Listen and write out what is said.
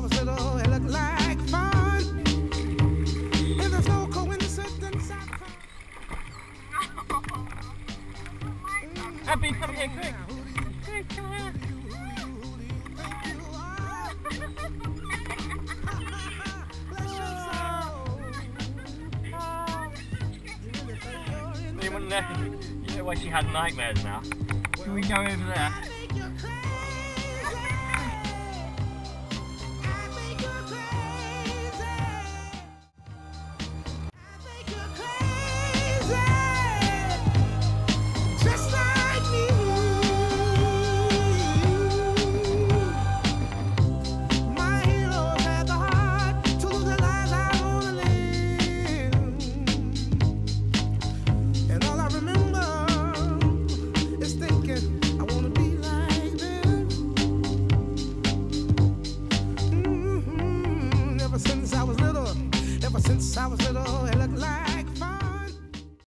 was little, it looked like fun. And there's no coincidence. Happy, come here, quick. Quick, come here. You know why she had nightmares now? Can we go over there? Since I was little,